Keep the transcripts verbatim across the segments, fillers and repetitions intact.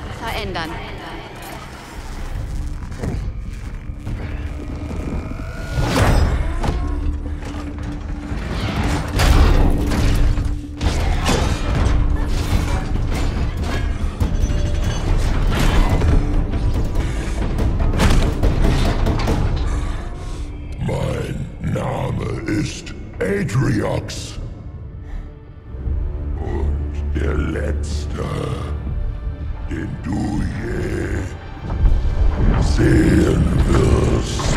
verändern. Mein Name ist Atriox. Und der Letzte, den du je sehen wirst.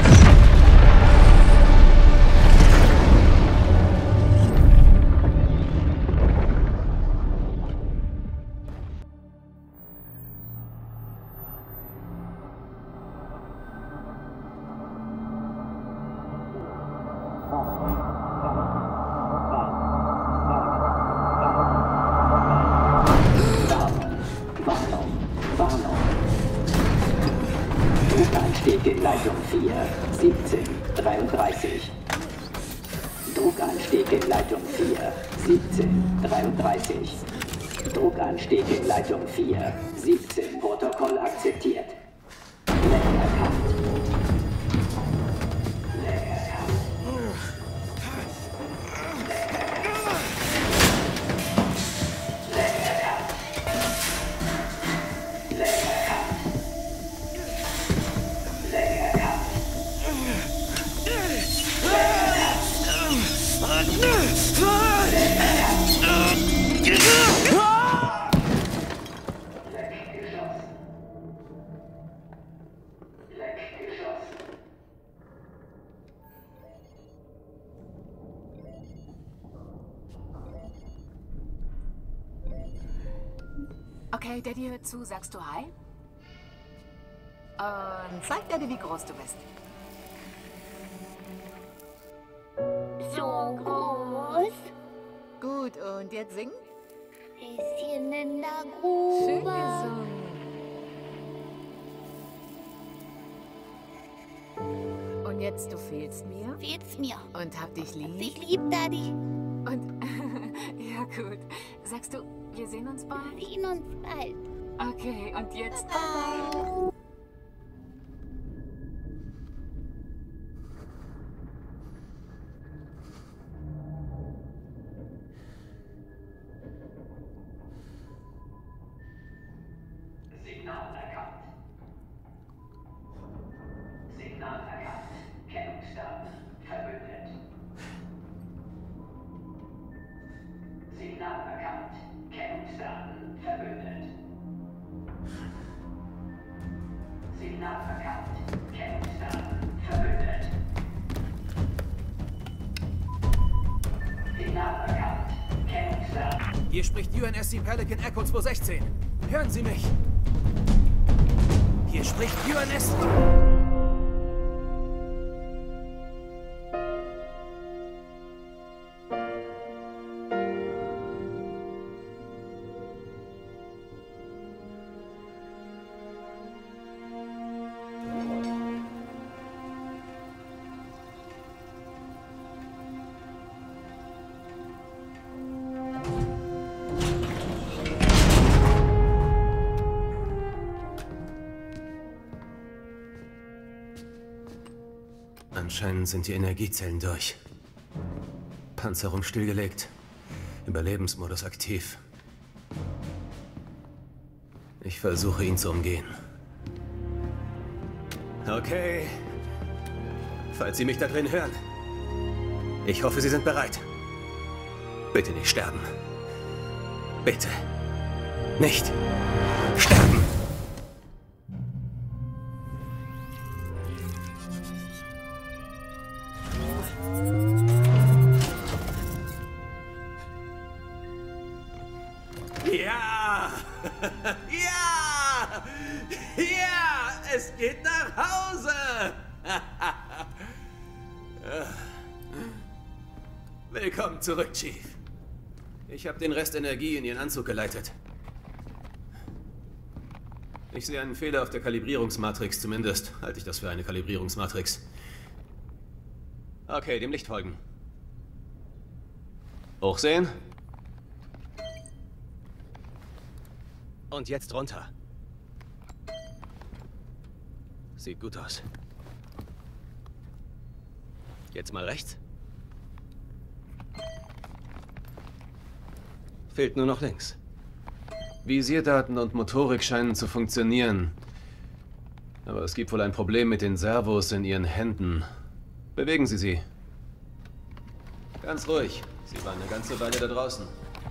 Druckanstieg in Leitung vier, siebzehn, dreiunddreißig. Druckanstieg in Leitung vier, siebzehn, dreiunddreißig. Druckanstieg in Leitung vier, siebzehn. Protokoll akzeptiert. Leck erkannt. Leck erkannt. Okay, Daddy hört zu. Sagst du Hi? Und zeig Daddy, wie groß du bist. So groß. Gut, und jetzt singen? Bisschen in der Schön Grube. gesungen. Und jetzt, du fehlst mir Fehlt's mir. und hab dich lieb. Ich lieb Daddy. Und, ja gut. Sagst du, wir sehen uns bald? Wir sehen uns bald. Okay, und jetzt Bye. Signal erkannt. Signal erkannt. Kennungsdaten verbündet. Signal erkannt. Kennungsdaten verbündet. Signal erkannt. Kennungsdaten verbündet. Signal erkannt. Kennungsdaten. Hier spricht U N S C Pelican Echo zwei sechzehn. Hören Sie mich. Hier spricht U N S C. Anscheinend sind die Energiezellen durch. Panzerung stillgelegt. Überlebensmodus aktiv. Ich versuche, ihn zu umgehen. Okay. Falls Sie mich da drin hören. Ich hoffe, Sie sind bereit. Bitte nicht sterben. Bitte. Nicht sterben. Ja! Ja! Ja! Es geht nach Hause! Willkommen zurück, Chief. Ich habe den Rest Energie in Ihren Anzug geleitet. Ich sehe einen Fehler auf der Kalibrierungsmatrix, zumindest halte ich das für eine Kalibrierungsmatrix. Okay, dem Licht folgen. Hochsehen. Und jetzt runter. Sieht gut aus. Jetzt mal rechts. Fehlt nur noch links. Visierdaten und Motorik scheinen zu funktionieren. Aber es gibt wohl ein Problem mit den Servos in Ihren Händen. Bewegen Sie sie. Ganz ruhig. Sie waren eine ganze Weile da draußen.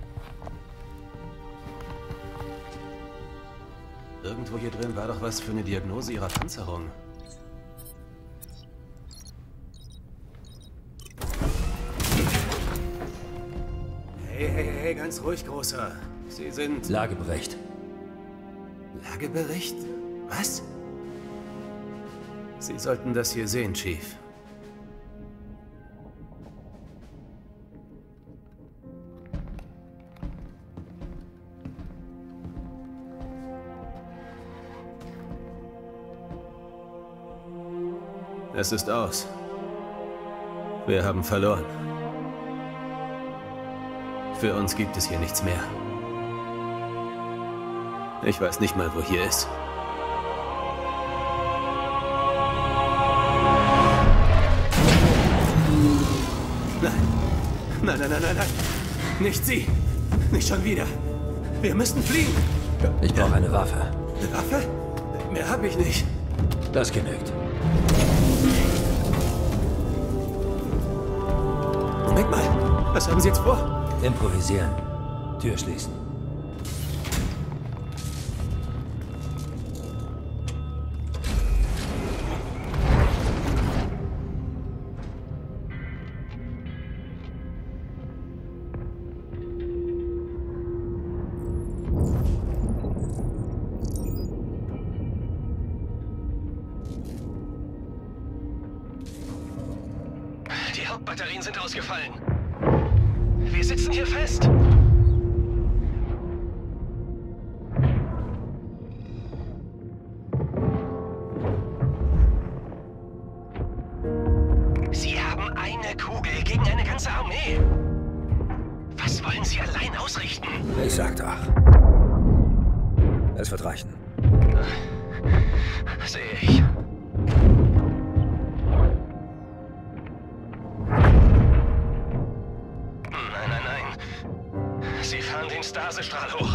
Irgendwo hier drin war doch was für eine Diagnose Ihrer Panzerung. Hey, hey, hey, ganz ruhig, Großer. Sie sind... Lagebericht. Lagebericht? Was? Sie sollten das hier sehen, Chief. Es ist aus. Wir haben verloren. Für uns gibt es hier nichts mehr. Ich weiß nicht mal, wo hier ist. Nein. Nein, nein, nein, nein, nein. Nicht Sie. Nicht schon wieder. Wir müssen fliehen. Ich brauche eine Waffe. Eine Waffe? Mehr habe ich nicht. Das genügt. Moment mal. Was haben Sie jetzt vor? Improvisieren. Tür schließen. Die Hauptbatterien sind ausgefallen. Wir sitzen hier fest. Sie haben eine Kugel gegen eine ganze Armee. Was wollen Sie allein ausrichten? Ich sag doch. Es wird reichen. Sehe ich. Nein, nein, nein. Sie fahren den Stasestrahl hoch.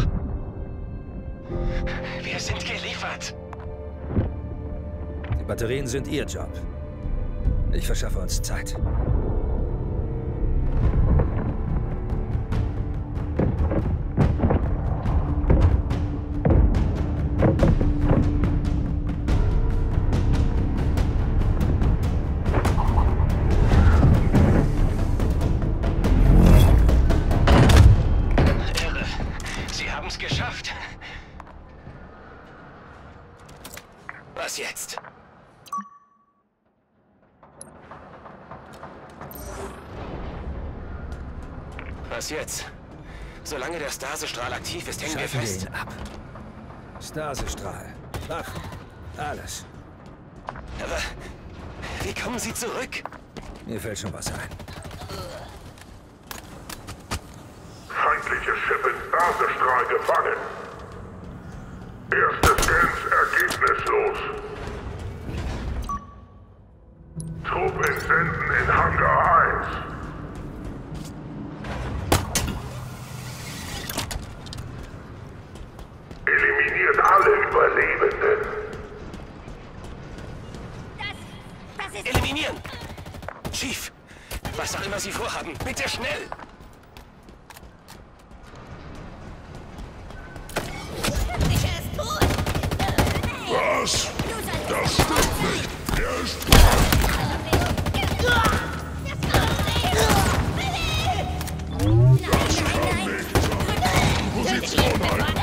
Wir sind geliefert. Die Batterien sind Ihr Job. Ich verschaffe uns Zeit. Irre. Sie haben es geschafft. Was jetzt? Was jetzt? Solange der Stasestrahl aktiv ist, hängen wir Schalten wir fest. ihn ab. Stasestrahl. Waffen. Alles. Aber wie kommen Sie zurück? Mir fällt schon was ein. Feindliche Schiff in Stasestrahl gefangen. Erste Scans ergebnislos. Trupp entsenden in Hangar eins. Eliminiert alle Überlebenden. Das, das ist... Eliminieren! Chief, was auch immer Sie vorhaben, bitte schnell! Ich es tun! Was? Du sollst Das stimmt nicht. Er ist Das kann nicht sein. Position halten.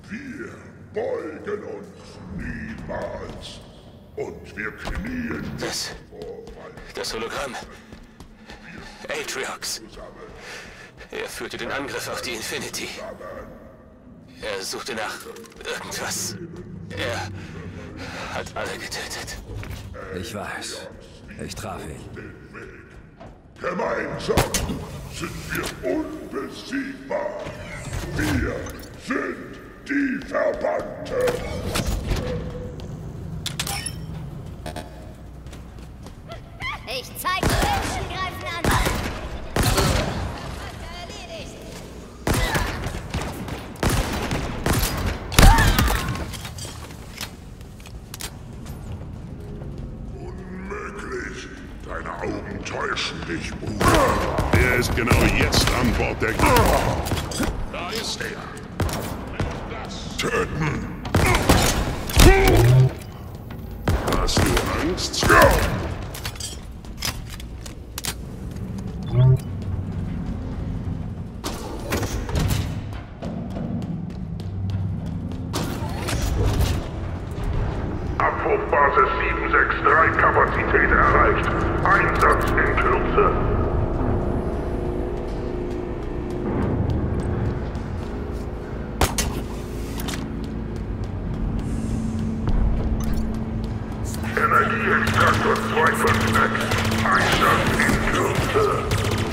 Wir beugen uns niemals. Und wir knien Das... Das Hologramm. Atriox. Er führte den Angriff auf die Infinity. Er suchte nach irgendwas. Er hat alle getötet. Ich weiß. Ich traf ihn. Gemeinsam sind wir unbesiegbar. Wir sind die Verbannte. Ich zeig Menschen greifen an. Erledigt. Unmöglich. Deine Augen täuschen dich, Bruder. Er ist genau jetzt an Bord der Gegner. Da ist er. Töten. Hast du Angst? Ja. Abrufbasis sieben sechs drei, Kapazität erreicht. Einsatz in Kürze. Energieextraktor zwei fünf sechs. Einsatz in Kürze.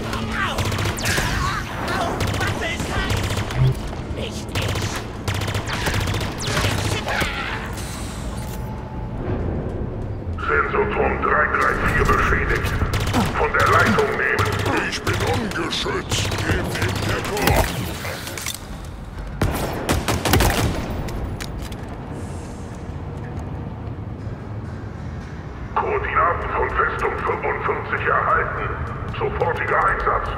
Sensorturm drei drei vier beschädigt. Von der Leitung nehmen. Ich bin ungeschützt. Gebt ihm Deckung. Koordinaten von Festung fünfundfünfzig erhalten. Sofortiger Einsatz.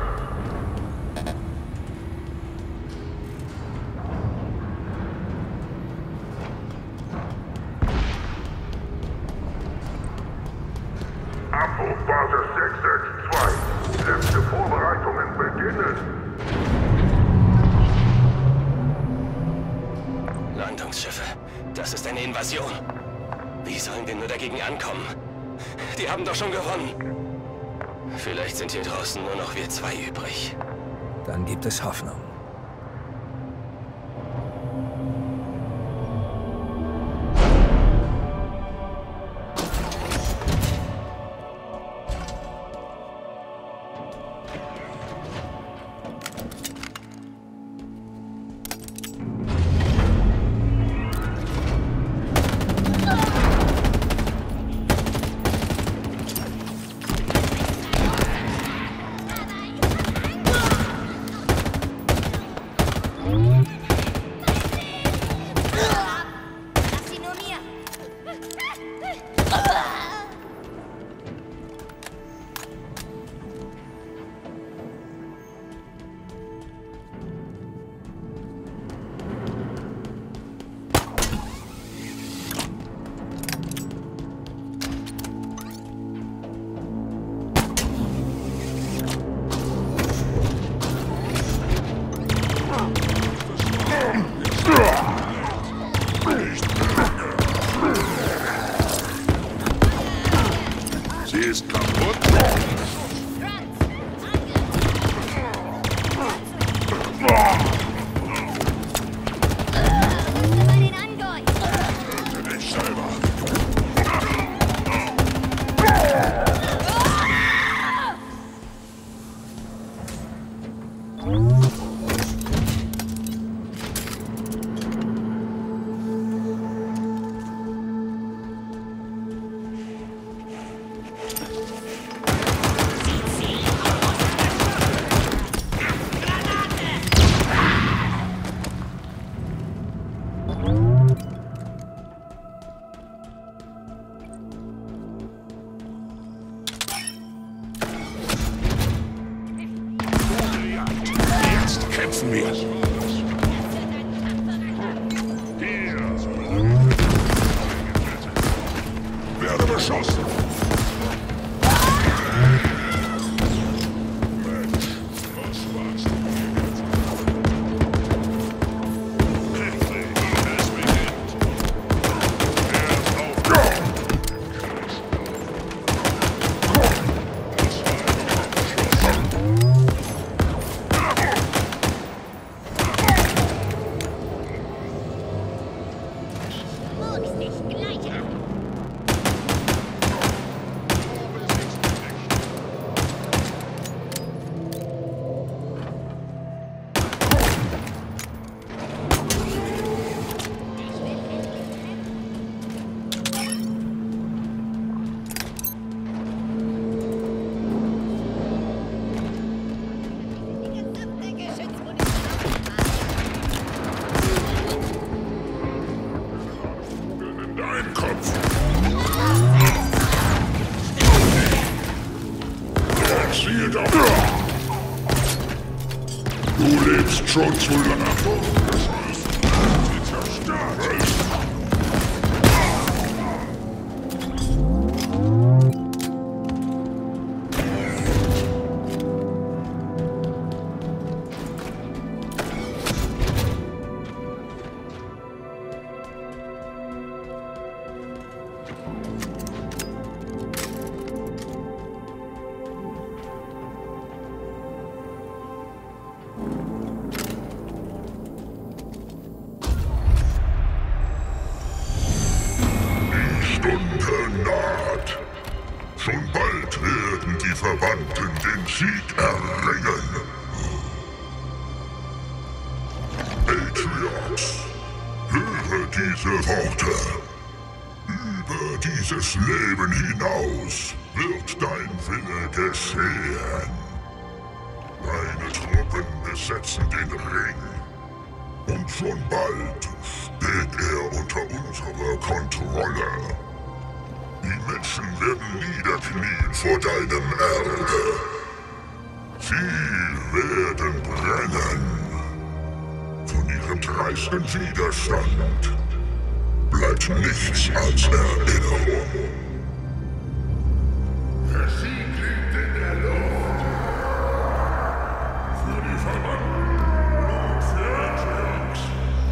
Abrufbasis sechs sechs zwei. Letzte Vorbereitungen beginnen. Landungsschiffe. Das ist eine Invasion. Wie sollen wir nur dagegen ankommen? Die haben doch schon gewonnen. Vielleicht sind hier draußen nur noch wir zwei übrig. Dann gibt es Hoffnung. Sie ist kaputt. Bei den Angoi. Töte dich selber. Jetzt kämpfen wir. Hier. Werde beschossen. Mensch, was war's denn hier? Du lebst schon zu lange vor. Sie zerstört. Schon bald werden die Verwandten den Sieg erringen. Atriox, höre diese Worte. Über dieses Leben hinaus wird dein Wille geschehen. Deine Truppen besetzen den Ring. Und schon bald steht er unter unserer Kontrolle. Die Menschen werden niederknien vor deinem Erbe. Sie werden brennen. Von ihrem dreisten Widerstand bleibt nichts als Erinnerung. Der Sieg liegt in der Luft. Für die Verwandten, Blut für Atriox.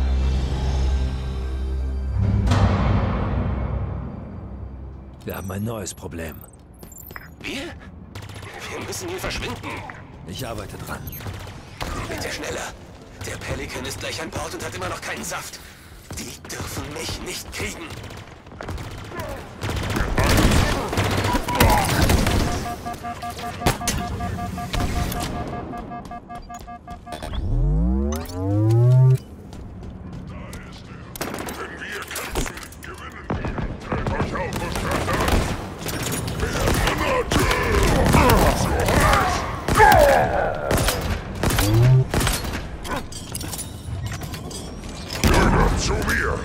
Wir haben ein neues Problem. Wir? Wir müssen hier verschwinden. Ich arbeite dran. Bitte schneller. Der Pelican ist gleich an Bord und hat immer noch keinen Saft. Die dürfen mich nicht kriegen. Wenn wir kämpfen, gewinnen wir. Teilt euch auf und hört an. Wer Monate! So heiß! Gehört zu mir!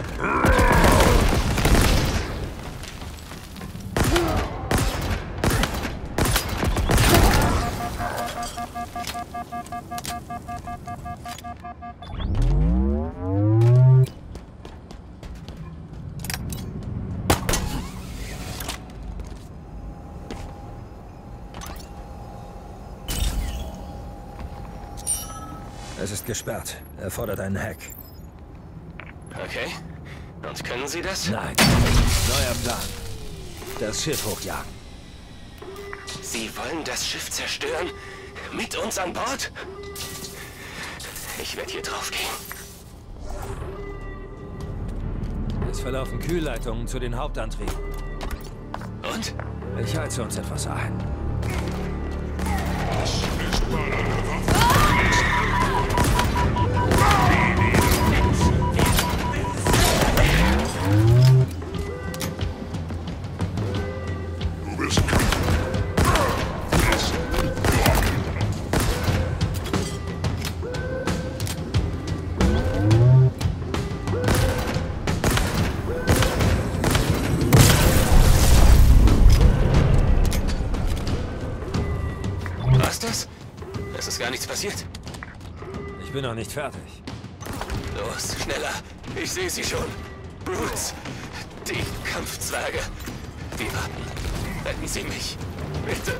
Es ist gesperrt. Er fordert einen Hack. Okay. Und können Sie das? Nein. Neuer Plan. Das Schiff hochjagen. Sie wollen das Schiff zerstören? Mit uns an Bord? Ich werde hier drauf gehen. Es verlaufen Kühlleitungen zu den Hauptantrieben. Und? Ich heize uns etwas ein. Du bist krank. Was das? Es ist gar nichts passiert. Ich bin noch nicht fertig. Los, schneller. Ich sehe sie schon. Brutes. Die Kampfzwerge. Die warten. Retten Sie mich. Bitte.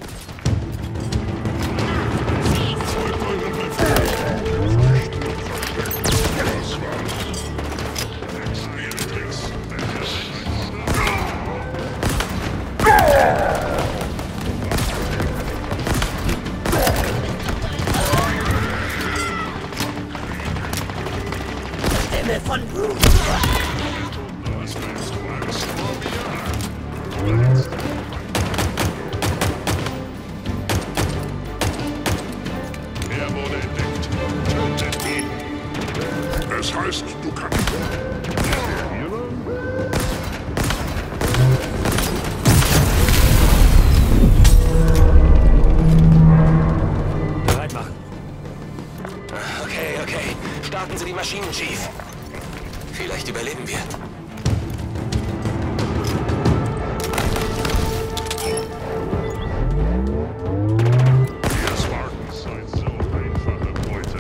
Stimme von Brute. Er wurde entdeckt. Tötet ihn. Es heißt, du kannst. Bereit machen. Okay, okay. Starten Sie die Maschinen, Chief. Vielleicht überleben wir. Ihr Spartans seid so einfache Beute.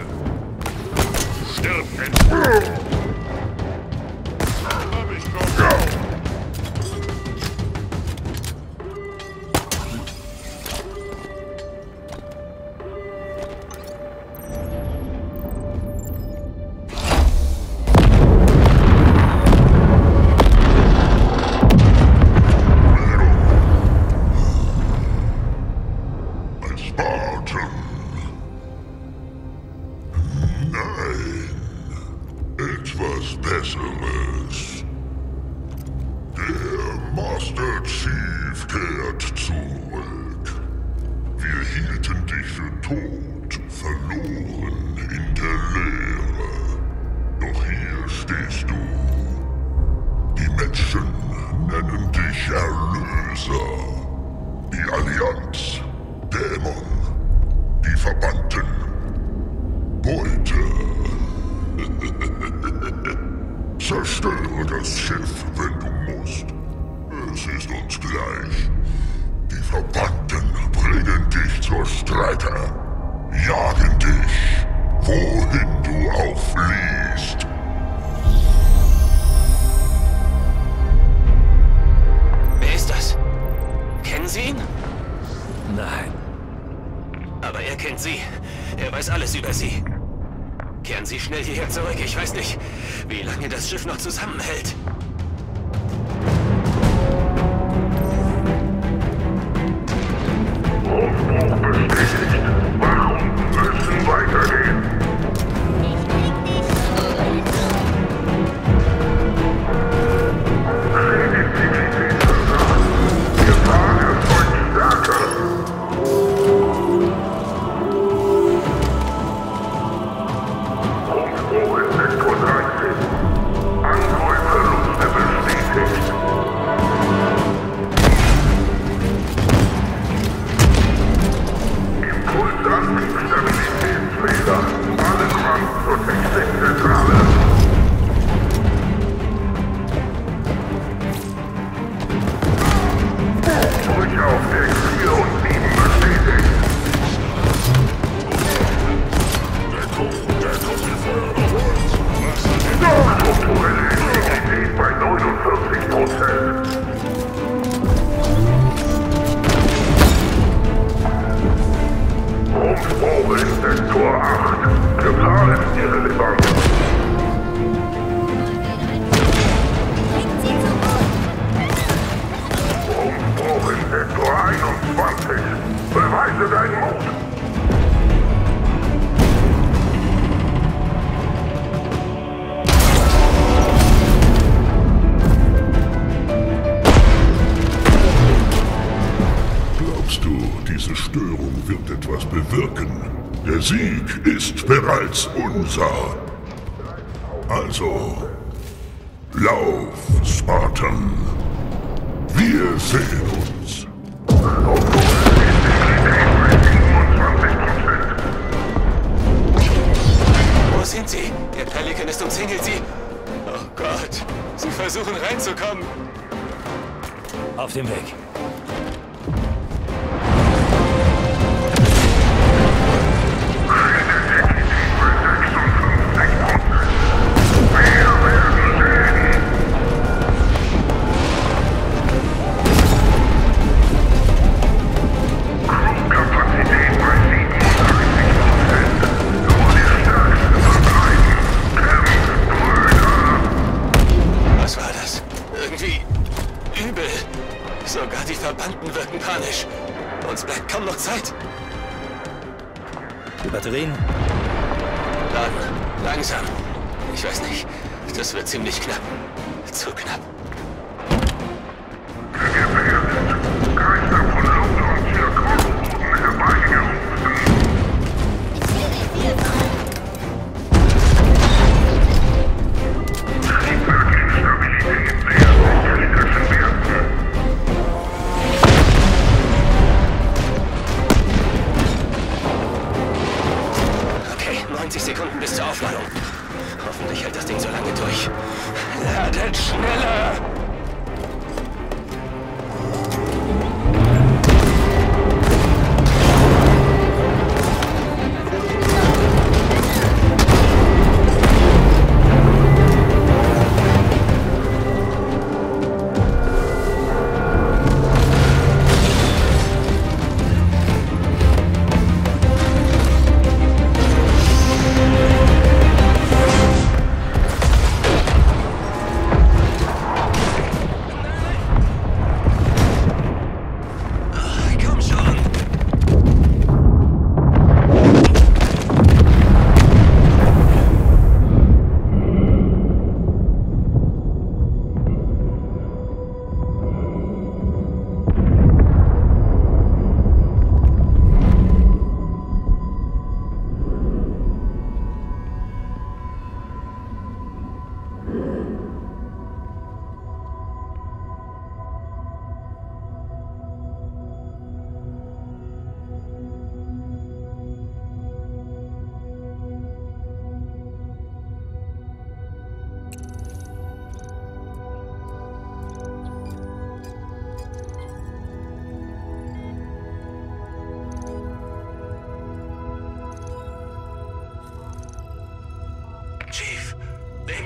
Besseres. Der Master Chief kehrt zurück. Wir hielten dich für tot, verloren in der Leere. Doch hier stehst du. Die Menschen nennen dich Erlöser. Die Allianz, Dämon, die Verbannten, Beute. Zerstöre das Schiff, wenn du musst. Es ist uns gleich. Die Verbannten bringen dich zur Strecke, jagen dich, wohin du auch fliehst. Wer ist das? Kennen Sie ihn? Nein. Aber er kennt Sie. Er weiß alles über Sie. Kehren Sie schnell hierher zurück. Ich weiß nicht, wie lange das Schiff noch zusammenhält. Aufbruch bestätigt. Wachen müssen weitergehen. Sensitivität versagt. Gefahr erzeugt Stärke. Aufbruch in Sektor dreizehn. Angreuverluste bestätigt. Impulsantriebsstabilitätsfehler. Alle Mann zur Technikzentrale. Durch auf Deck vier und sieben bestätigt. Deckung, Deckung, wir feuern auf uns. Strukturelle Integrität bei neunundvierzig Prozent. Aufbruch in Sektor acht. Gefahr ist irrelevant. Aufbruch in Sektor einundzwanzig. Beweise deinen Mut. Glaubst du, diese Störung wird etwas bewirken? Der Sieg ist bereits unser. Also, lauf, Spartan. Wir sehen uns. Wo sind Sie? Der Pelikan ist umzingelt. Sie... Oh Gott. Sie versuchen reinzukommen. Auf dem Weg. Was war das? Irgendwie übel. Sogar die Verbannten wirken panisch. Uns bleibt kaum noch Zeit. Die Batterien? Laden. Langsam. Ich weiß nicht. Das wird ziemlich knapp. Zu knapp. Gefährdet. Geister von Lunge und Zirkon wurden herbeigerufen. Triebwerkinstabilität nähert sich kritischen Werten. Okay, neunzig Sekunden bis zur Aufladung. Hoffentlich hält das Ding so lange durch. Ladet schneller!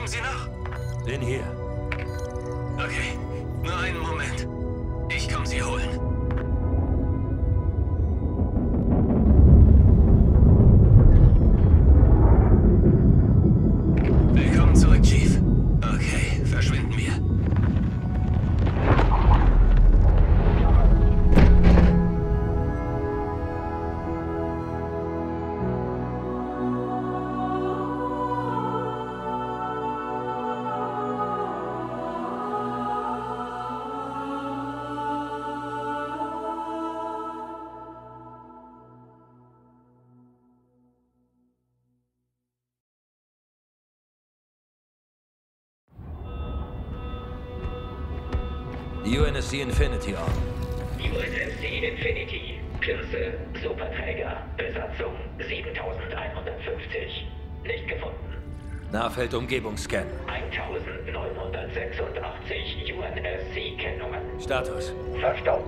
Leben Sie noch? Bin hier. Okay, nur einen Moment. Ich komme Sie holen. Willkommen zurück, Chief. Okay, verschwinden wir. U N S C Infinity on. U N S C Infinity. Klasse Superträger. Besatzung siebentausendeinhundertfünfzig. Nicht gefunden. Nahfeldumgebungsscan. eintausendneunhundertsechsundachtzig U N S C-Kennungen. Status. Verstanden.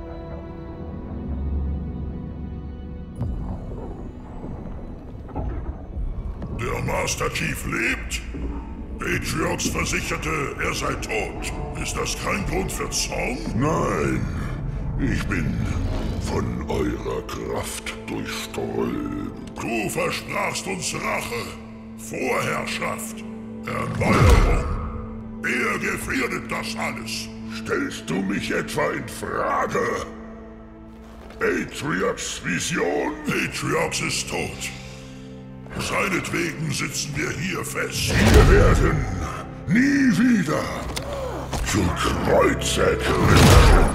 Der Master Chief lebt? Atriox versicherte, er sei tot. Ist das kein Grund für Zorn? Nein, ich bin von eurer Kraft durchströmt. Du versprachst uns Rache, Vorherrschaft, Erneuerung. Wer gefährdet das alles? Stellst du mich etwa in Frage? Atriox Vision? Atriox ist tot. Seinetwegen sitzen wir hier fest. Wir werden nie wieder zu Kreuze griffen.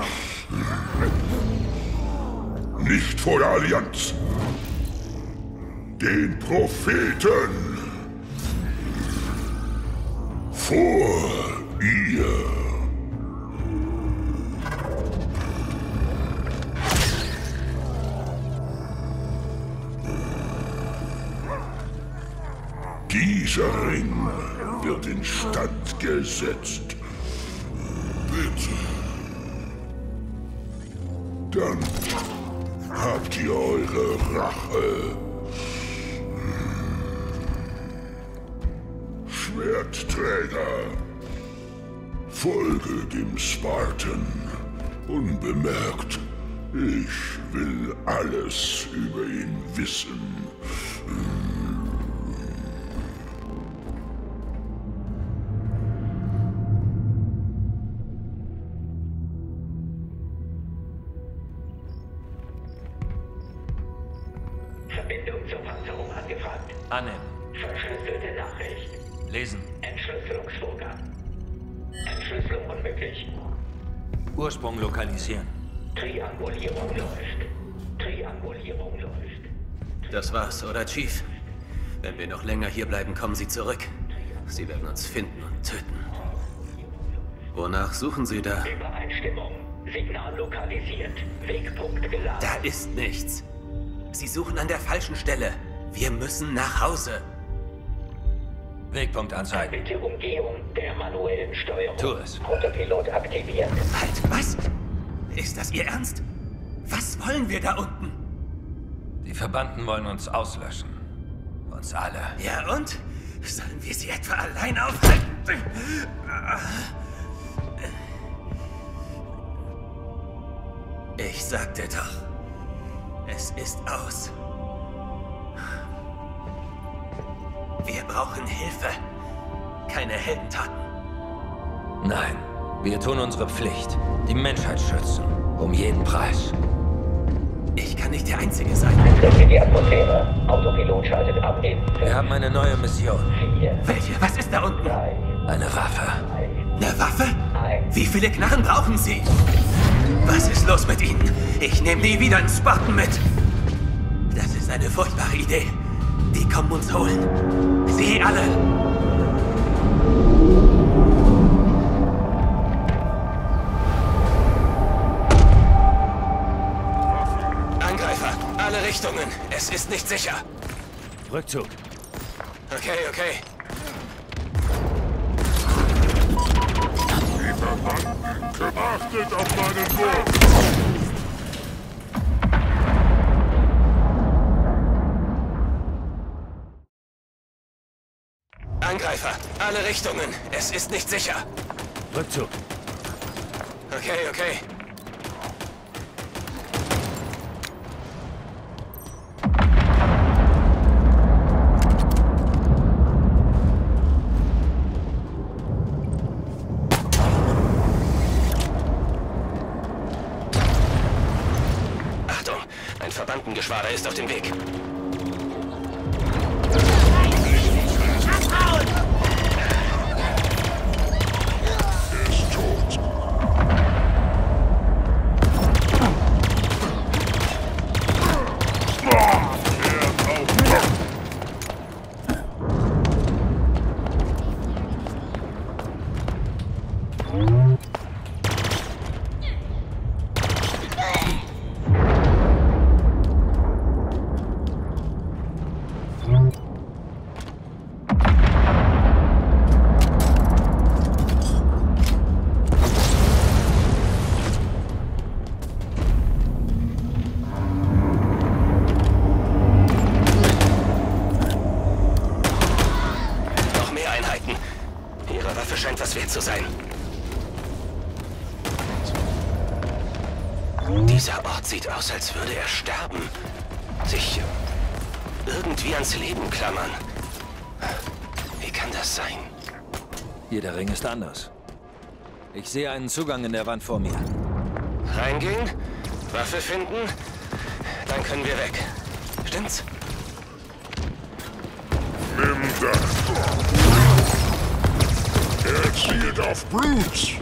Nicht vor der Allianz. Den Propheten. Vor ihr. Dieser Ring wird instand gesetzt. Bitte. Dann habt ihr eure Rache. Schwertträger, folge dem Spartan unbemerkt. Ich will alles über ihn wissen. Verbindung zur Panzerung angefragt. Annehmen. Verschlüsselte Nachricht. Lesen. Entschlüsselungsvorgang. Entschlüsselung unmöglich. Ursprung lokalisieren. Triangulierung läuft. Triangulierung läuft. Das war's, oder Chief? Wenn wir noch länger hier bleiben, kommen Sie zurück. Sie werden uns finden und töten. Wonach suchen Sie da? Übereinstimmung. Signal lokalisiert. Wegpunkt geladen. Da ist nichts. Sie suchen an der falschen Stelle. Wir müssen nach Hause. Wegpunkt anzeigen. Bitte Umgehung der manuellen Steuerung. Tu es. Autopilot aktiviert. Halt, was? Ist das Ihr Ernst? Was wollen wir da unten? Die Verbannten wollen uns auslöschen. Uns alle. Ja und? Sollen wir sie etwa allein aufhalten? Ich sagte doch, es ist aus. Wir brauchen Hilfe, keine Heldentaten. Nein, wir tun unsere Pflicht. Die Menschheit schützen. Um jeden Preis. Ich kann nicht der Einzige sein. Eingriff in die Atmosphäre. Autopilot schaltet ab in Wir haben eine neue Mission. vier, Welche? Was ist da unten? drei, Eine Waffe. Eine Waffe? eins. Wie viele Knarren brauchen Sie? Was ist los mit Ihnen? Ich nehme nie wieder einen Spartan mit. Das ist eine furchtbare Idee. Die kommen uns holen. Sie alle. Angreifer, alle Richtungen. Es ist nicht sicher. Rückzug. Okay, okay. Die Verbannten, achtet auf meinen Wurf! Angreifer. Alle Richtungen. Es ist nicht sicher. Rückzug. Okay, okay. Achtung, ein Verbandengeschwader ist auf dem Weg. Scheint was wert zu sein. Dieser Ort sieht aus, als würde er sterben. Sich irgendwie ans Leben klammern. Wie kann das sein? Jeder Ring ist anders. Ich sehe einen Zugang in der Wand vor mir. Reingehen, Waffe finden, dann können wir weg. Stimmt's? Nimm das. Er zielt auf Blut.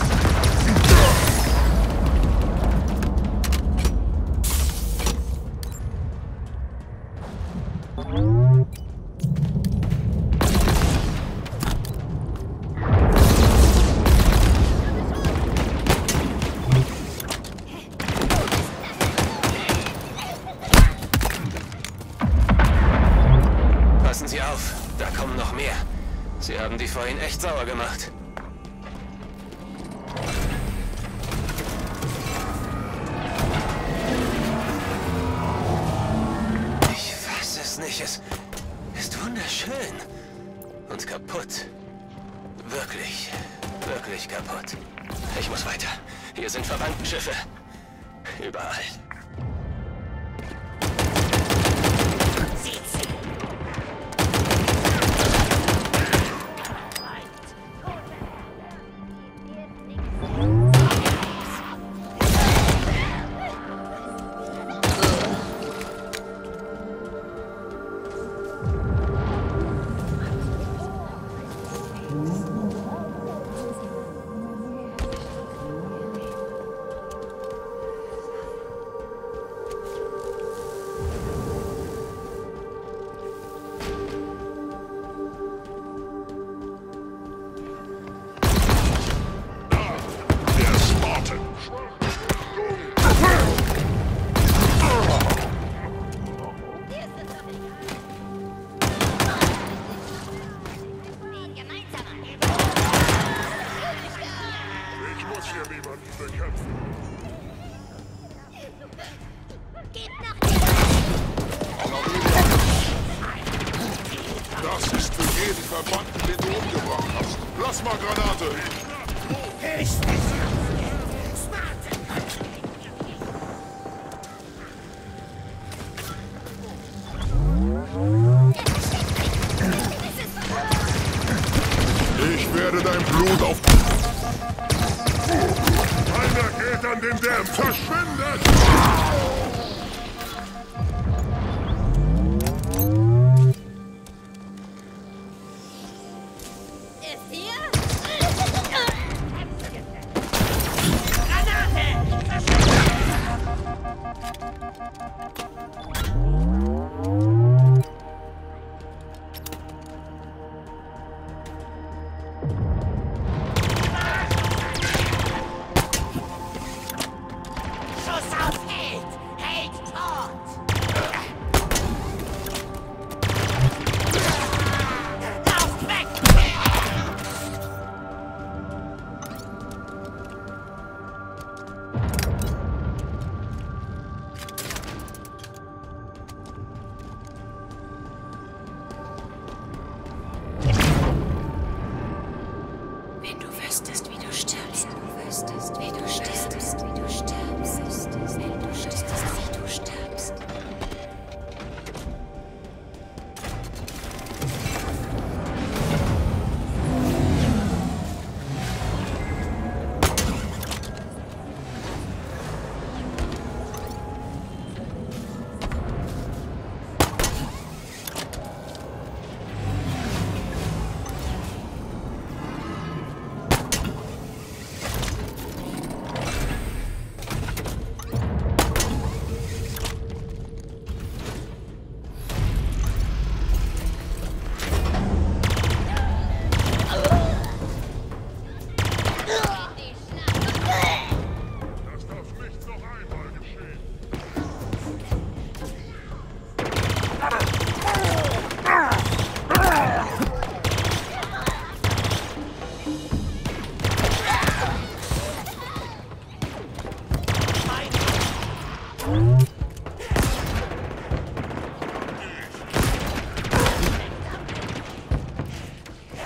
Passen Sie auf, da kommen noch mehr. Sie haben die vorhin echt sauer gemacht. Ich fass es nicht. Es ist wunderschön. Und kaputt. Wirklich, wirklich kaputt. Ich muss weiter. Hier sind Verwandtenschiffe. Überall. Das ist für jeden Verbanden, den du umgebracht hast. Plasma-Granate! Ich werde dein Blut auf... Einer geht an den Dämm! Verschwindet!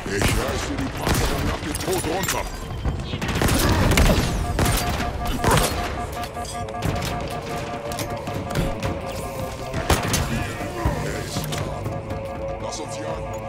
Ich reiße die Panzerung nach dem Tod runter. Er ist da. Lass uns jagen.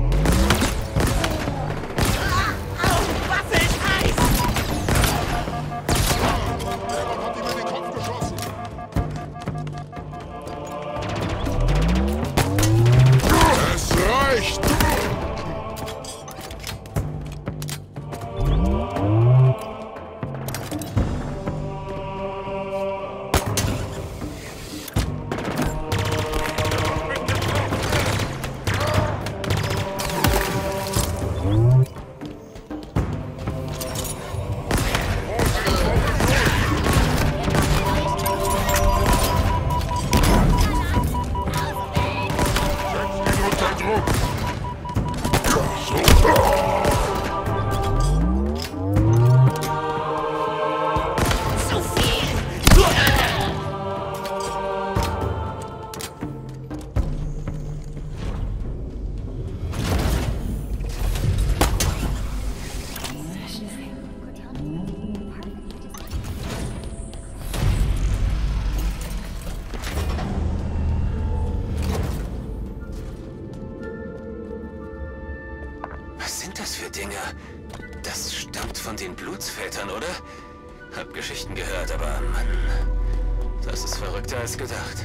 Das stammt von den Blutsvätern, oder? Hab Geschichten gehört, aber Mann, das ist verrückter als gedacht.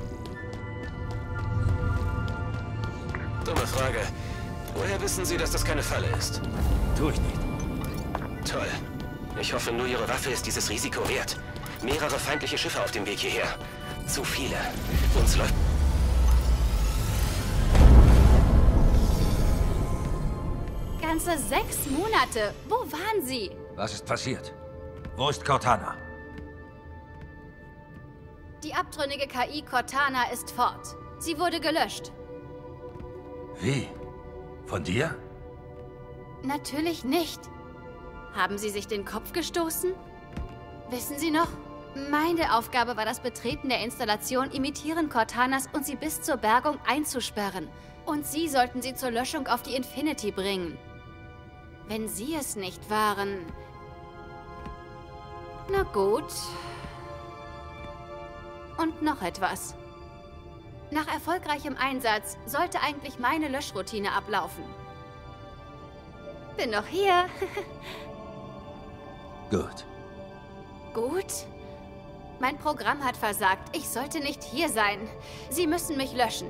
Dumme Frage. Woher wissen Sie, dass das keine Falle ist? Tu ich nicht. Toll. Ich hoffe nur, Ihre Waffe ist dieses Risiko wert. Mehrere feindliche Schiffe auf dem Weg hierher. Zu viele. Uns läuft... Ganze sechs Monate. Wo waren Sie? Was ist passiert? Wo ist Cortana? Die abtrünnige K I Cortana ist fort. Sie wurde gelöscht. Wie? Von dir? Natürlich nicht. Haben Sie sich den Kopf gestoßen? Wissen Sie noch? Meine Aufgabe war das Betreten der Installation Imitieren Cortanas und sie bis zur Bergung einzusperren. Und Sie sollten sie zur Löschung auf die Infinity bringen. Wenn Sie es nicht waren... Na gut. Und noch etwas. Nach erfolgreichem Einsatz sollte eigentlich meine Löschroutine ablaufen. Bin noch hier. Gut. Gut? Mein Programm hat versagt. Ich sollte nicht hier sein. Sie müssen mich löschen.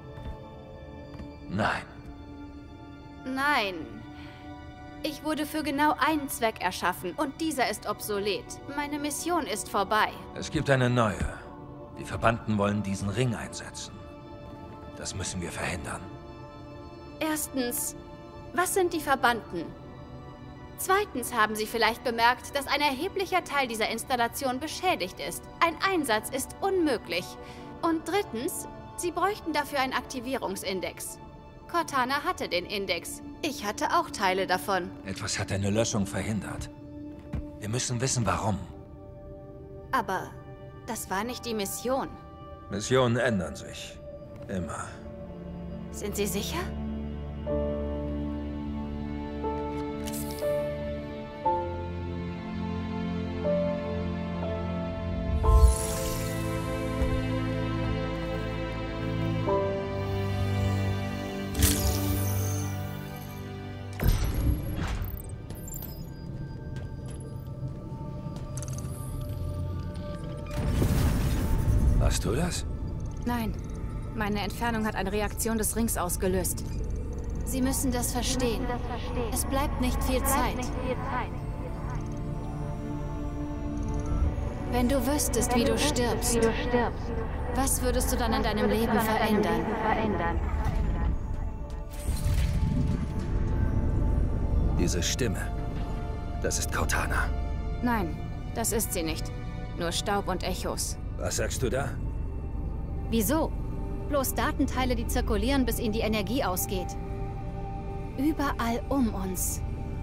Nein. Nein. Ich wurde für genau einen Zweck erschaffen und dieser ist obsolet. Meine Mission ist vorbei. Es gibt eine neue. Die Verbannten wollen diesen Ring einsetzen. Das müssen wir verhindern. Erstens, was sind die Verbannten? Zweitens haben Sie vielleicht bemerkt, dass ein erheblicher Teil dieser Installation beschädigt ist. Ein Einsatz ist unmöglich. Und drittens, Sie bräuchten dafür einen Aktivierungsindex. Cortana hatte den Index. Ich hatte auch Teile davon. Etwas hat eine Löschung verhindert. Wir müssen wissen, warum. Aber das war nicht die Mission. Missionen ändern sich. Immer. Sind Sie sicher? Warst du das? Nein. Meine Entfernung hat eine Reaktion des Rings ausgelöst. Sie müssen das verstehen. Es bleibt nicht viel Zeit. Wenn du wüsstest, wie du stirbst, was würdest du dann in deinem Leben verändern? Diese Stimme, das ist Cortana. Nein, das ist sie nicht. Nur Staub und Echos. Was sagst du da? Wieso? Bloß Datenteile, die zirkulieren, bis ihnen die Energie ausgeht. Überall um uns.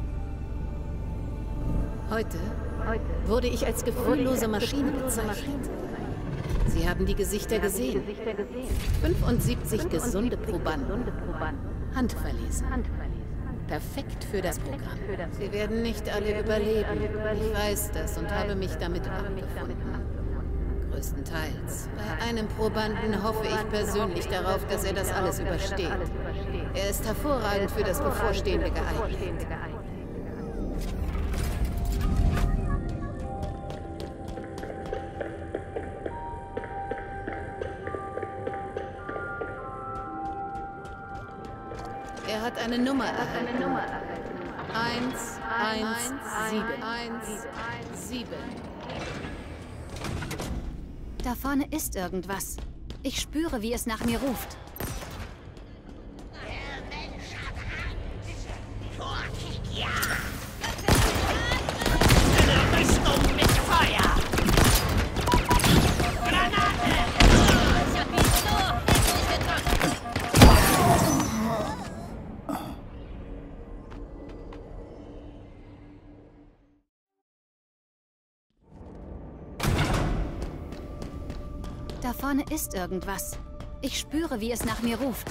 Heute wurde ich als gefühllose Maschine bezeichnet. Sie haben die Gesichter gesehen. fünfundsiebzig gesunde Probanden. Handverlesen. Perfekt für das Programm. Sie werden nicht alle überleben. Ich weiß das und habe mich damit abgefunden. Größtenteils. Bei einem Probanden hoffe ich persönlich darauf, dass er das alles übersteht. Er ist hervorragend für das Bevorstehende geeignet. Er hat eine Nummer erhalten. Eins, eins, sieben, eins, sieben. Da vorne ist irgendwas. Ich spüre, wie es nach mir ruft. Rüstung mit Feuer! Granate! Ich hab ihn so gedrückt! Da vorne ist irgendwas. Ich spüre, wie es nach mir ruft.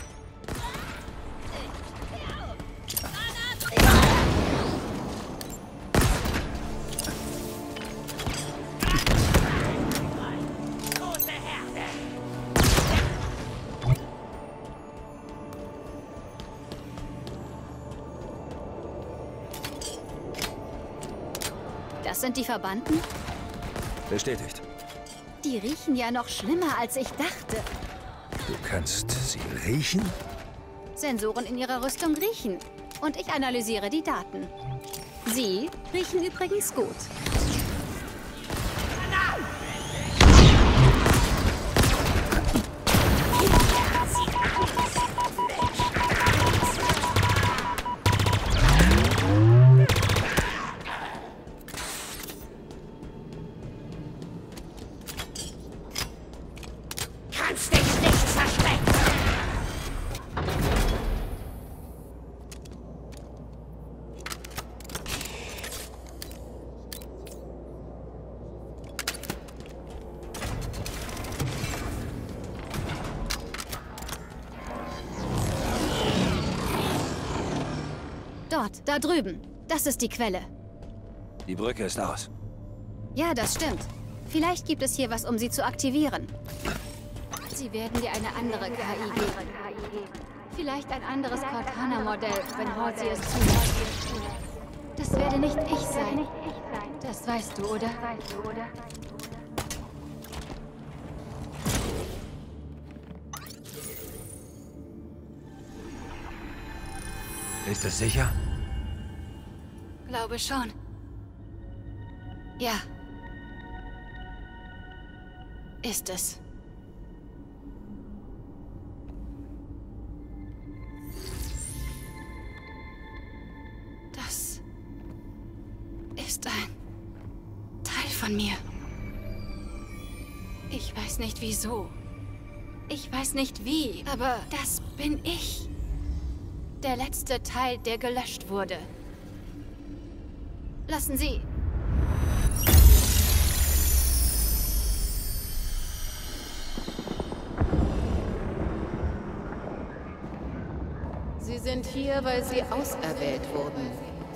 Das sind die Verbanden? Bestätigt. Die riechen ja noch schlimmer, als ich dachte. Du kannst sie riechen? Sensoren in ihrer Rüstung riechen. Und ich analysiere die Daten. Sie riechen übrigens gut. Kannst dich nicht verstecken! Dort, da drüben. Das ist die Quelle. Die Brücke ist aus. Ja, das stimmt. Vielleicht gibt es hier was, um sie zu aktivieren. Sie werden dir eine andere K I geben. Vielleicht ein anderes Cortana-Modell, wenn Halsey es zulässt. Das werde nicht ich sein. Das weißt du, oder? Ist es sicher? Glaube schon. Ja. Ist es. Das ist ein Teil von mir. Ich weiß nicht wieso. Ich weiß nicht wie, aber das bin ich. Der letzte Teil, der gelöscht wurde. Lassen Sie... Sie sind hier, weil Sie auserwählt wurden.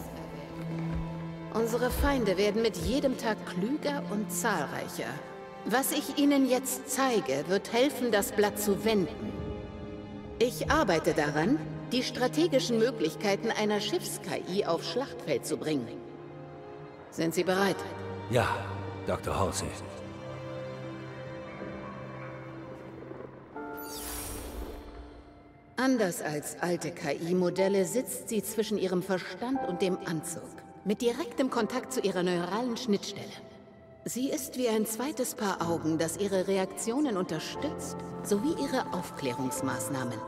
Unsere Feinde werden mit jedem Tag klüger und zahlreicher. Was ich Ihnen jetzt zeige, wird helfen, das Blatt zu wenden. Ich arbeite daran, die strategischen Möglichkeiten einer Schiffs-K I aufs Schlachtfeld zu bringen. Sind Sie bereit? Ja, Doktor Halsey. Anders als alte K I-Modelle sitzt sie zwischen ihrem Verstand und dem Anzug, mit direktem Kontakt zu ihrer neuralen Schnittstelle. Sie ist wie ein zweites Paar Augen, das ihre Reaktionen unterstützt, sowie ihre Aufklärungsmaßnahmen.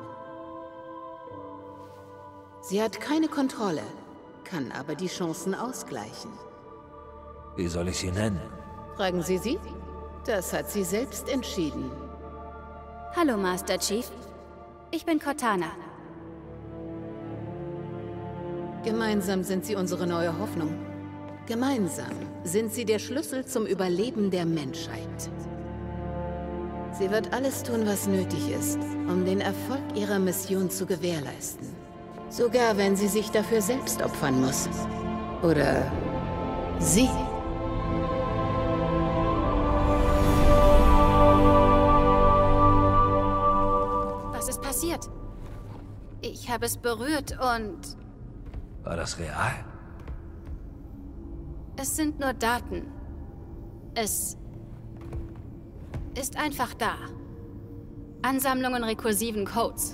Sie hat keine Kontrolle, kann aber die Chancen ausgleichen. Wie soll ich sie nennen? Fragen Sie sie? Das hat sie selbst entschieden. Hallo, Master Chief. Ich bin Cortana. Gemeinsam sind sie unsere neue Hoffnung. Gemeinsam sind sie der Schlüssel zum Überleben der Menschheit. Sie wird alles tun, was nötig ist, um den Erfolg ihrer Mission zu gewährleisten. Sogar wenn sie sich dafür selbst opfern muss. Oder sie. Was ist passiert? Ich habe es berührt und... War das real? Es sind nur Daten. Es ist einfach da. Ansammlungen rekursiven Codes.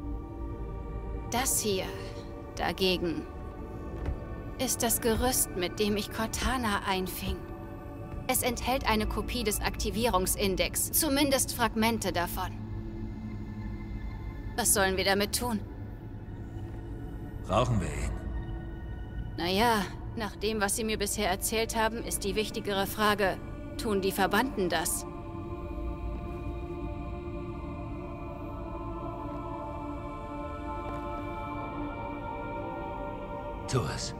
Das hier dagegen ist das Gerüst, mit dem ich Cortana einfing. Es enthält eine Kopie des Aktivierungsindex, zumindest Fragmente davon. Was sollen wir damit tun? Brauchen wir ihn? Naja, nach dem, was Sie mir bisher erzählt haben, ist die wichtigere Frage, tun die Verbannten das? Tu es.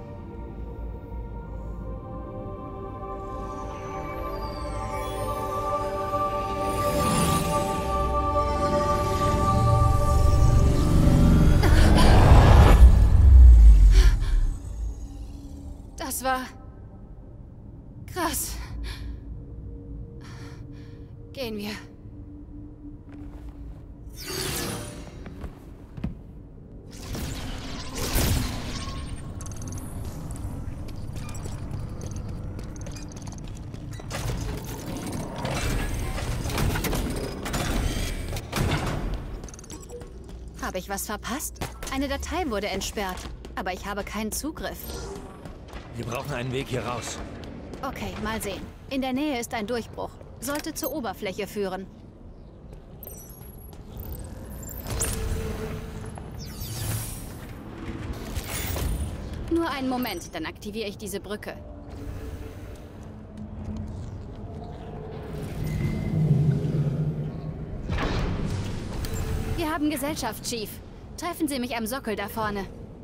Das war... krass. Gehen wir. Habe ich was verpasst? Eine Datei wurde entsperrt, aber ich habe keinen Zugriff. Wir brauchen einen Weg hier raus. Okay, mal sehen. In der Nähe ist ein Durchbruch. Sollte zur Oberfläche führen. Nur einen Moment, dann aktiviere ich diese Brücke. Wir haben Gesellschaft, Chief. Treffen Sie mich am Sockel da vorne.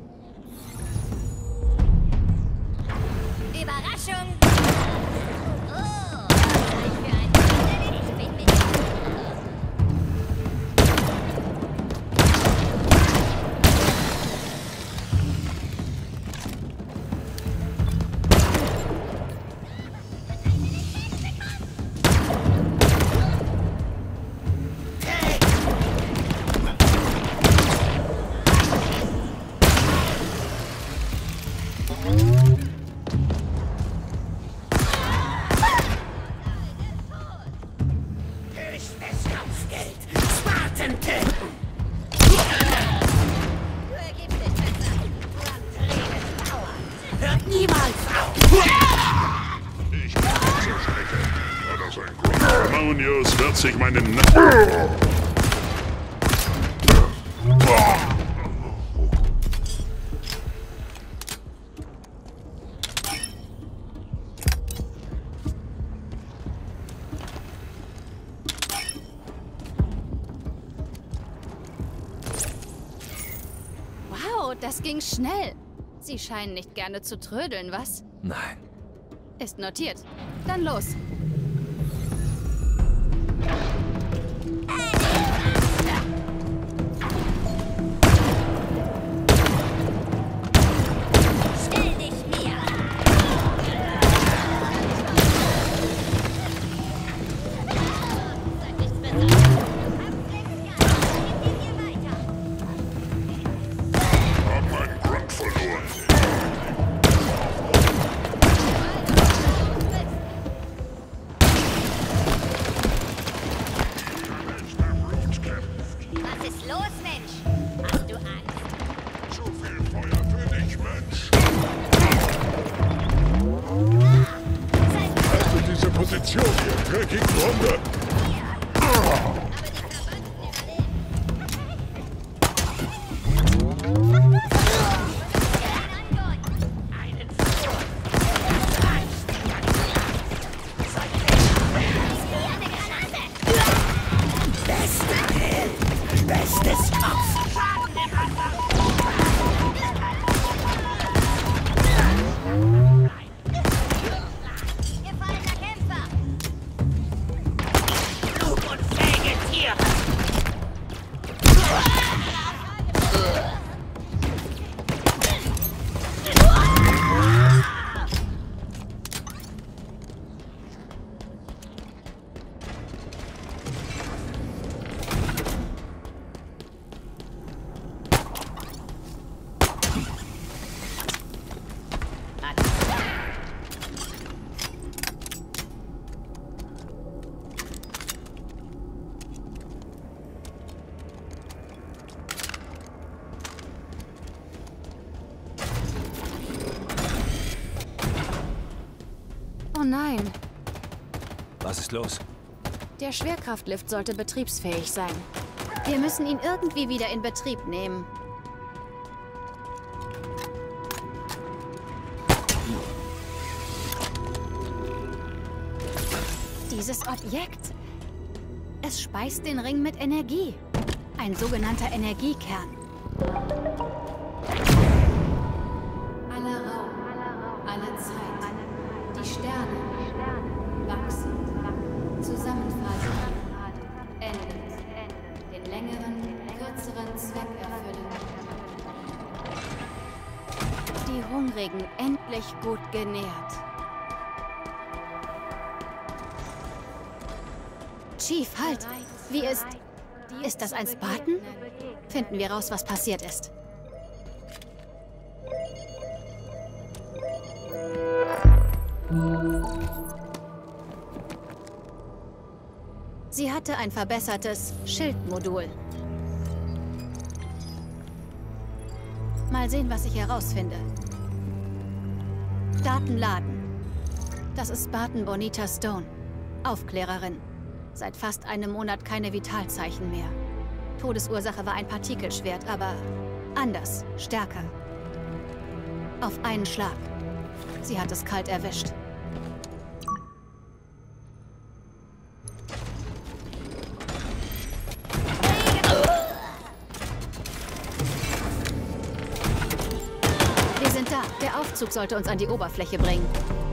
Überraschung! Oh, Zeit für ein Erledigt mich. Harmonius wird sich meinen Na Wow, das ging schnell. Sie scheinen nicht gerne zu trödeln, was? Nein. Ist notiert. Dann los. Stell dich mir! Sag nichts Besseres. haben einen Grunt verloren. Was ist los, Mensch? Hast du Angst? Zu viel Feuer für dich, Mensch. Also diese Position hier, dreckigen Hunde. nein. Was ist los? Der Schwerkraftlift sollte betriebsfähig sein. Wir müssen ihn irgendwie wieder in Betrieb nehmen. Dieses Objekt. Es speist den Ring mit Energie. Ein sogenannter Energiekern. Aller Raum, alle Zeit. Die Sterne wachsen, zusammenfallen, enden, den längeren, kürzeren Zweck erfüllen. Die Hungrigen endlich gut genährt. Chief, halt! Wie ist... Ist das ein Spartan? Finden wir raus, was passiert ist. Sie hatte ein verbessertes Schildmodul. Mal sehen, was ich herausfinde. Daten laden. Das ist Spartan Bonita Stone, Aufklärerin. Seit fast einem Monat keine Vitalzeichen mehr. Todesursache war ein Partikelschwert, aber anders, stärker. Auf einen Schlag. Sie hat es kalt erwischt. Wir sind da. Der Aufzug sollte uns an die Oberfläche bringen.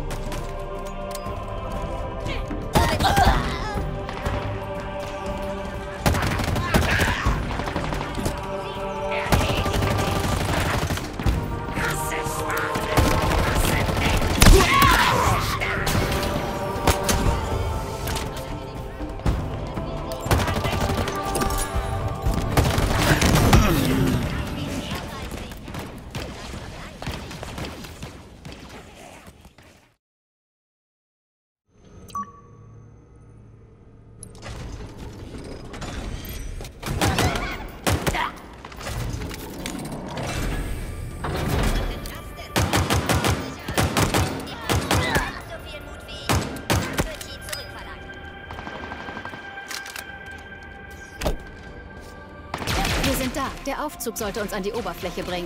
Wir sind da. Der Aufzug sollte uns an die Oberfläche bringen.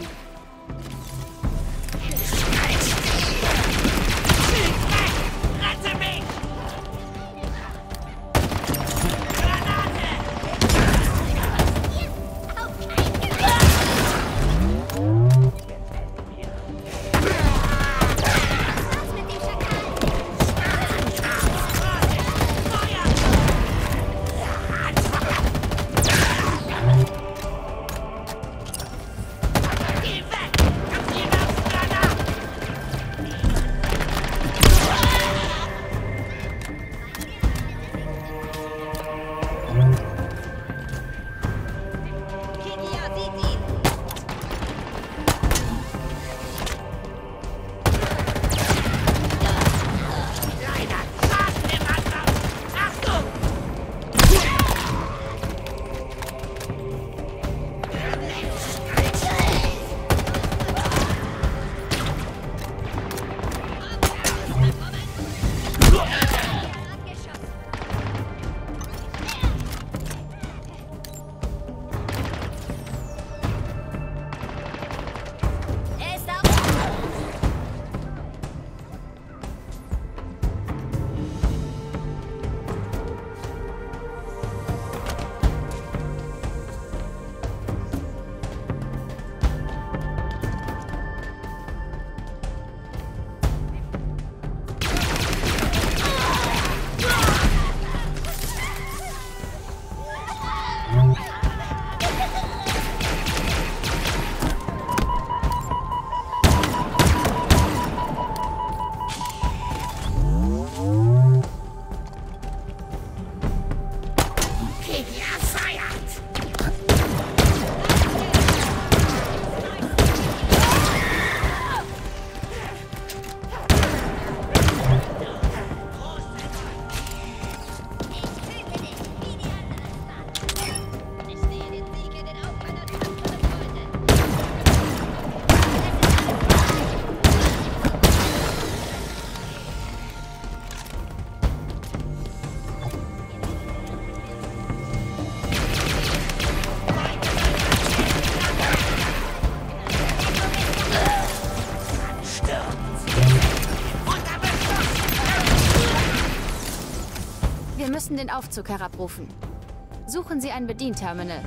müssen den Aufzug herabrufen. Suchen Sie ein Bedienterminal.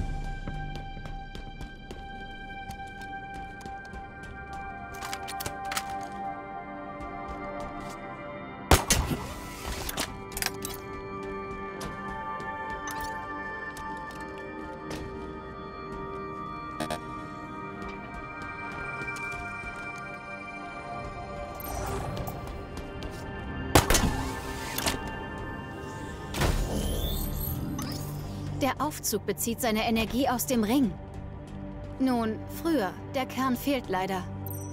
Der Aufzug bezieht seine Energie aus dem Ring. Nun, früher. Der Kern fehlt leider.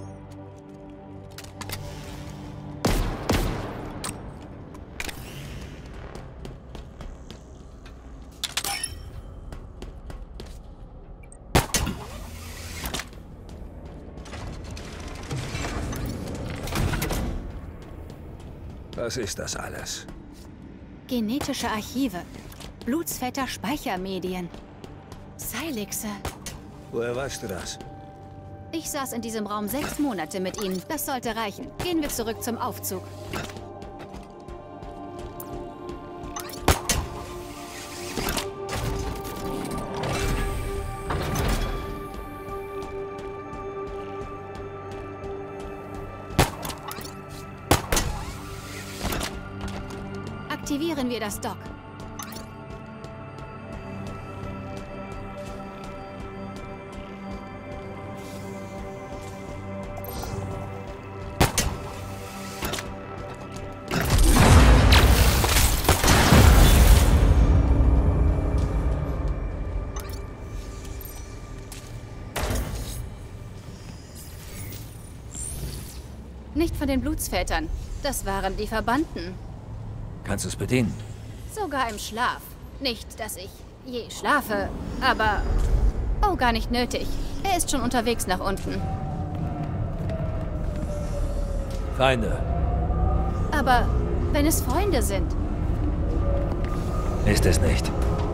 Was ist das alles? Genetische Archive. Blutsvetter Speichermedien. Silexe. Woher weißt du das? Ich saß in diesem Raum sechs Monate mit ihnen. Das sollte reichen. Gehen wir zurück zum Aufzug. Aktivieren wir das Dock. Nicht von den Blutsvätern. Das waren die Verbannten. Kannst du es bedienen? Sogar im Schlaf. Nicht, dass ich je schlafe, aber... Oh, gar nicht nötig. Er ist schon unterwegs nach unten. Feinde. Aber wenn es Freunde sind... Ist es nicht.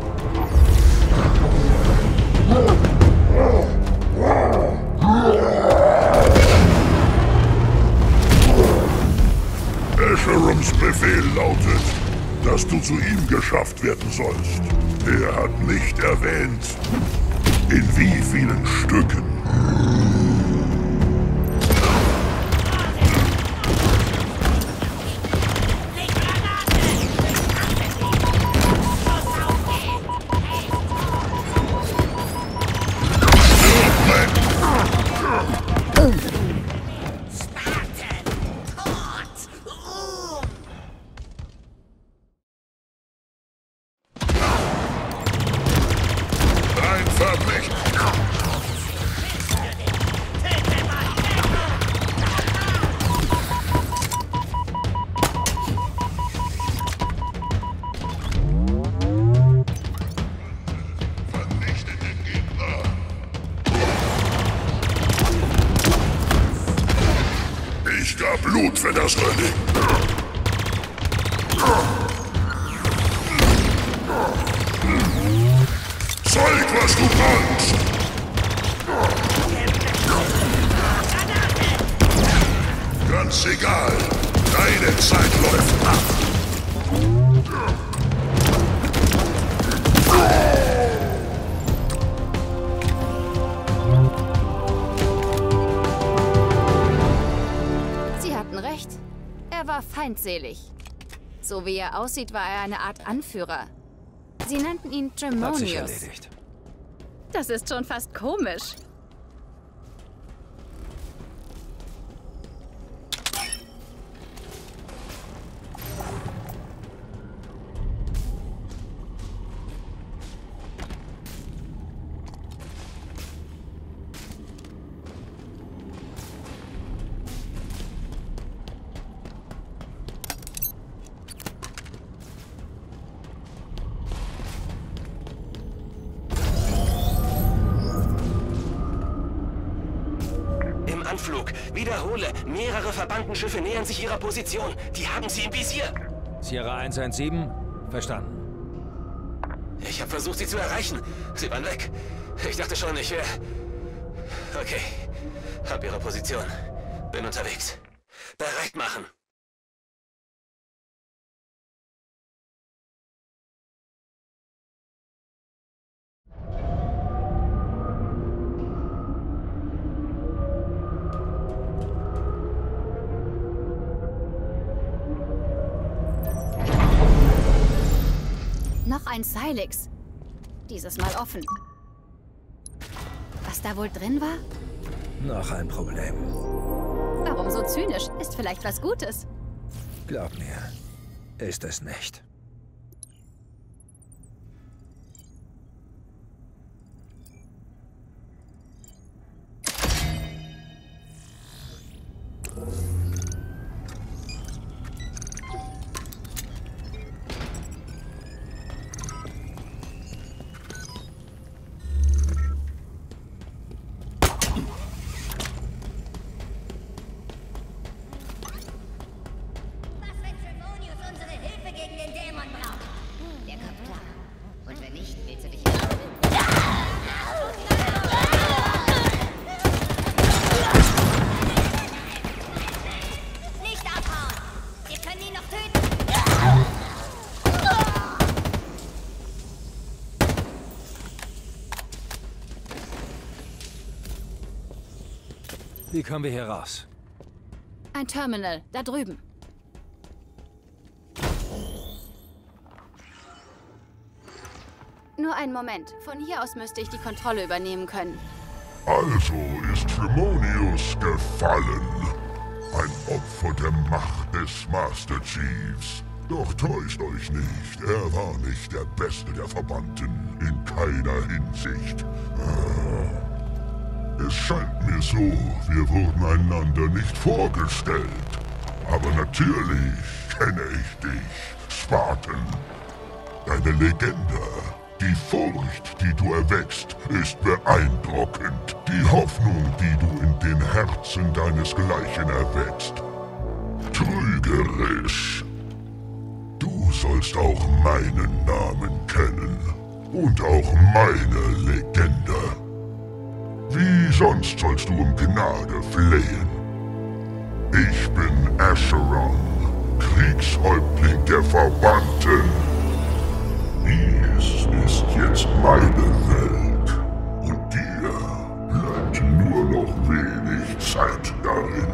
Escherums Befehl lautet, dass du zu ihm geschafft werden sollst. Er hat nicht erwähnt, in wie vielen Stücken. Ich gab Blut für das Relikt. Zeig, was du kannst. Ganz egal. Deine Zeit läuft ab. Er war feindselig. So wie er aussieht, war er eine Art Anführer. Sie nannten ihn Hat sich Tremonius. erledigt. Das ist schon fast komisch. Anflug. Wiederhole, mehrere Verbandenschiffe nähern sich ihrer Position. Die haben sie im Visier. Sierra eins eins sieben, verstanden. Ich habe versucht, sie zu erreichen. Sie waren weg. Ich dachte schon, ich... Äh... Okay. Hab ihre Position. Bin unterwegs. Bereit machen. Noch ein Silex. Dieses Mal offen. Was da wohl drin war? Noch ein Problem. Warum so zynisch? Ist vielleicht was Gutes. Glaub mir, ist es nicht. Wie kommen wir hier raus? Ein Terminal, da drüben. Nur einen Moment. Von hier aus müsste ich die Kontrolle übernehmen können. Also ist Tremonius gefallen. Ein Opfer der Macht des Master Chiefs. Doch täuscht euch nicht, er war nicht der Beste der Verbannten. In keiner Hinsicht. Ah. Es scheint mir so, wir wurden einander nicht vorgestellt. Aber natürlich kenne ich dich, Spartan. Deine Legende, die Furcht, die du erweckst, ist beeindruckend. Die Hoffnung, die du in den Herzen deinesgleichen erweckst. Trügerisch. Du sollst auch meinen Namen kennen. Und auch meine Legende. Wie sonst sollst du um Gnade flehen? Ich bin Acheron, Kriegshäuptling der Verbannten. Dies ist jetzt meine Welt. Und dir bleibt nur noch wenig Zeit darin.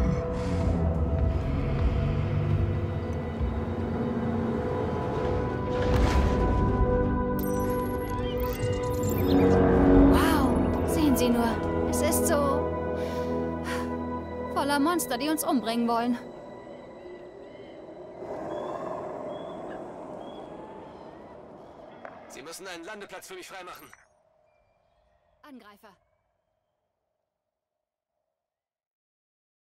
Wow, sehen Sie nur. Es ist so... voller Monster, die uns umbringen wollen. Sie müssen einen Landeplatz für mich freimachen. Angreifer.